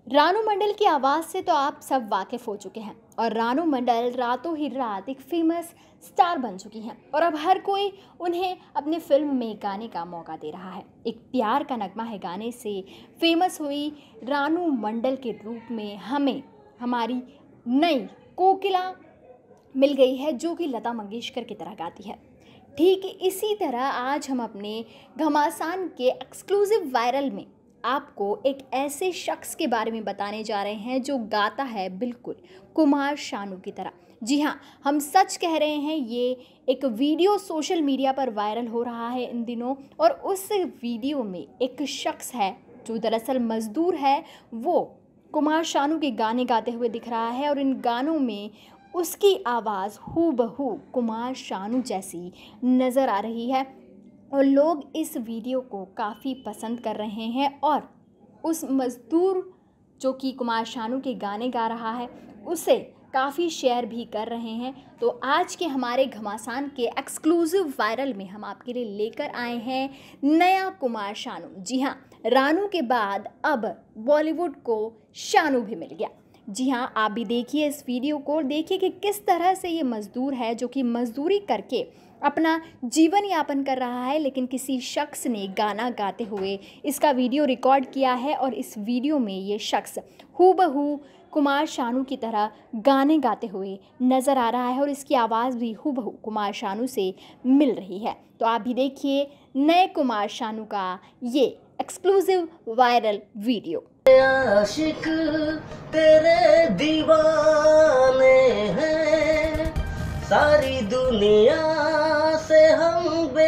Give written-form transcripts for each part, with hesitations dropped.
रानू मंडल की आवाज़ से तो आप सब वाकिफ़ हो चुके हैं और रानू मंडल रातों ही रात एक फेमस स्टार बन चुकी हैं और अब हर कोई उन्हें अपने फिल्म में गाने का मौका दे रहा है। एक प्यार का नगमा है गाने से फेमस हुई रानू मंडल के रूप में हमें हमारी नई कोकिला मिल गई है जो कि लता मंगेशकर की तरह गाती है। ठीक इसी तरह आज हम अपने घमासान के एक्सक्लूसिव वायरल में आपको एक ऐसे शख्स के बारे में बताने जा रहे हैं जो गाता है बिल्कुल कुमार शानू की तरह। जी हाँ, हम सच कह रहे हैं। ये एक वीडियो सोशल मीडिया पर वायरल हो रहा है इन दिनों और उस वीडियो में एक शख्स है जो दरअसल मज़दूर है, वो कुमार शानू के गाने गाते हुए दिख रहा है और इन गानों में उसकी आवाज़ हूबहू कुमार शानू जैसी नज़र आ रही है और लोग इस वीडियो को काफ़ी पसंद कर रहे हैं और उस मज़दूर जो कि कुमार शानू के गाने गा रहा है उसे काफ़ी शेयर भी कर रहे हैं। तो आज के हमारे घमासान के एक्सक्लूसिव वायरल में हम आपके लिए लेकर आए हैं नया कुमार शानू। जी हाँ, रानू के बाद अब बॉलीवुड को शानू भी मिल गया। जी हाँ, आप भी देखिए इस वीडियो को और देखिए कि किस तरह से ये मज़दूर है जो कि मज़दूरी करके अपना जीवन यापन कर रहा है, लेकिन किसी शख्स ने गाना गाते हुए इसका वीडियो रिकॉर्ड किया है और इस वीडियो में ये शख्स हूबहू कुमार शानू की तरह गाने गाते हुए नज़र आ रहा है और इसकी आवाज़ भी हूबहू कुमार शानू से मिल रही है। तो आप भी देखिए नए कुमार शानू का ये एक्सक्लूसिव वायरल वीडियो। आशिक तेरे दीवाने हैं, सारी दुनिया से हम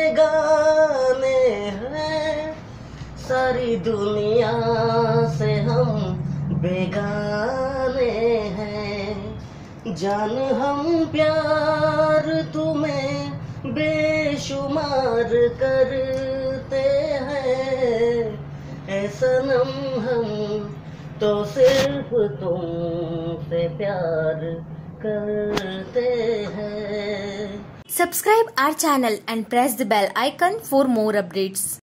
बेगाने हैं, सारी दुनिया से हम बेगाने हैं। जान हम प्यार तुम्हें बेशुमार करते हैं, ऐ सनम हम तो सिर्फ तुमसे प्यार करते हैं। Subscribe our channel and press the bell icon for more updates.